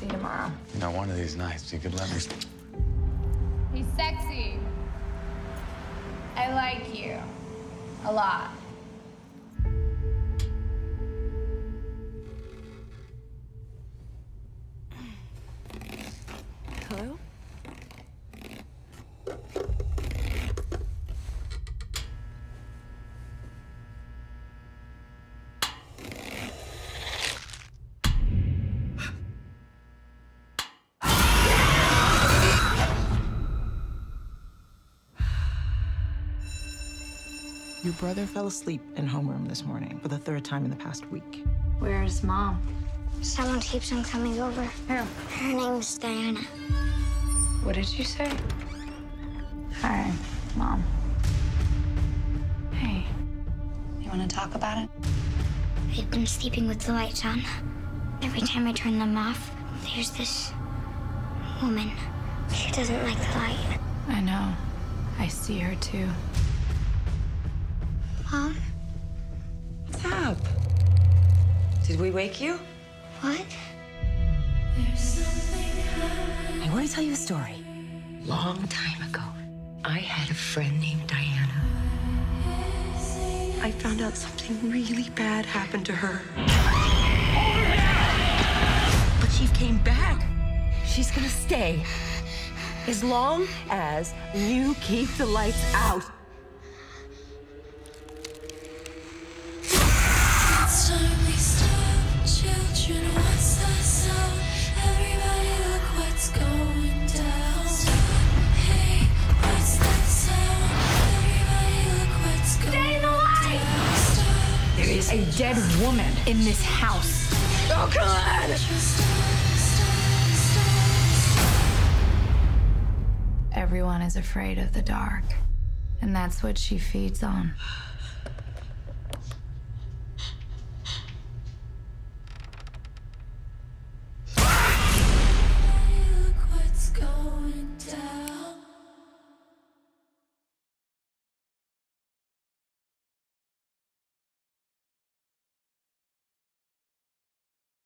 See you tomorrow. You know, one of these nights you could let me. He's sexy. I like you. A lot. Hello? Your brother fell asleep in homeroom this morning for the third time in the past week. Where's Mom? Someone keeps on coming over. Who? Her name's Diana. What did you say? Hi, Mom. Hey. You want to talk about it? I've been sleeping with the lights on. Every time I turn them off, there's this woman. She doesn't like the light. I know. I see her too. Mom? What's up? Did we wake you? What? I want to tell you a story. Long time ago, I had a friend named Diana. I found out something really bad happened to her. But she came back. She's gonna stay. As long as you keep the lights out. There is a dead woman in this house. Oh, God! Everyone is afraid of the dark, and that's what she feeds on.